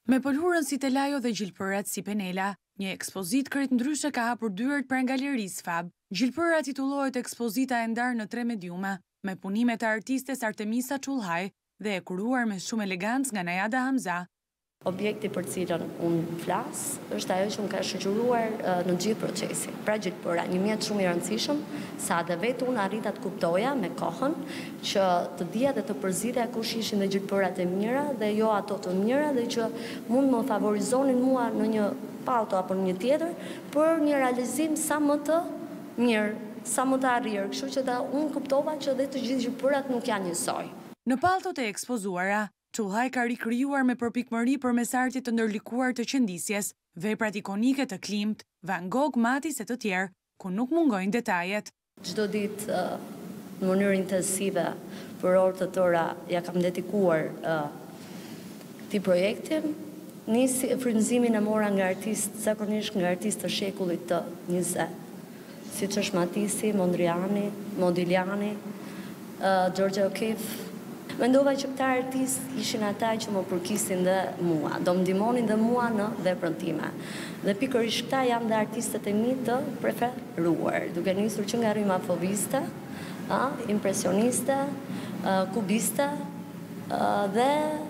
Me pëlhurën si telajo dhe gjilpërat si penela, një ekspozit krejt ndryshe ka hapur dyert për galerisë Fab. Gjilpëra titullohet Ekspozita e ndarë në 3 mediume, me punime të artistes Artemisa Çullhaj dhe e kuruar me shumë elegancë nga Najada Hamza. Objekti për cilën unë flas është ajo që më ka shoqëruar në gjithë procesin. Pra Gjilpëra, një mjet shumë i rëndësishëm, sa dhe vetë unë arrita të kuptoja me kohën që të dija dhe të përzidja kush ishin dhe gjilpërat e mira dhe jo ato të mira dhe që mund më favorizonin mua në një palto apo në një tjetër për një realizim sa më të mirë, sa më të arrirë. Kështu që unë kuptova që dhe të gjithë gjilpërat nuk janë njësoj. Në paltot e ekspozuara, Çullhaj ka rikrijuar me përpikmëri përmes artit të ndërlikuar të qendisjes, veprat ikonike të Klimt, Van Gogh, Matis e të tjerë, ku nuk mungojnë detajet. Çdo ditë në mënyrë intensive për orë të tëra ja kam dedikuar këtij projekti. Nisi frymëzimin e mora nga artistë, zakonisht nga artistë të shekullit të 20, siç është Matisi, Mondriani, Modigliani, George O'Keeffe. Mendova që këta artistë ishin ata që më përkisin dhe mua, do më ndihmonin dhe mua në veprën time. Dhe pikërisht këta janë dhe artistët e mi të preferuar, duke nisur që nga rryma foviste, impresioniste, kubiste dhe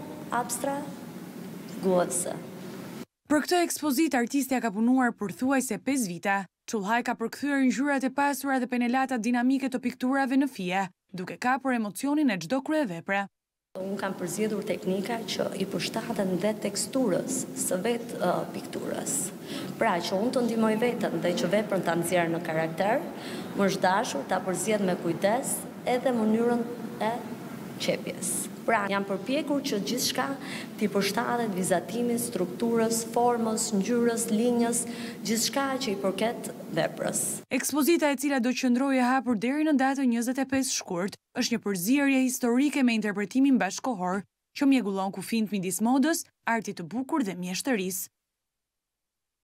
abstraguese. Për këtë ekspozit, artistja ka punuar për thuajse 5 vite. Çullhaj ka përkthyer ngjyrat e pasura dhe penelata dinamike të pikturave në fije, duke kapur emocionin e çdo kryevepre. Unë kam përzgjedhur teknika që i përshtaten dhe teksturës së vetë pikturës. Pra që unë të ndihmoj veten dhe që veprën ta nxjerr në karakter, më është dashur ta përzgjedh me kujdes edhe mënyrën e qepjes. Pra jam përpjekur që gjithçka t'i përshtatet vizatimin, strukturës, formës, ngjyrës, linjës, gjithçka që i përket veprës. Ekspozita, e cila do qëndrojë e hapur deri në datën 25 shkurt, është një përzierje historike me interpretimin bashkëkohor që mjegullon kufijtë midis modës, artit të bukur dhe mjeshtërisë.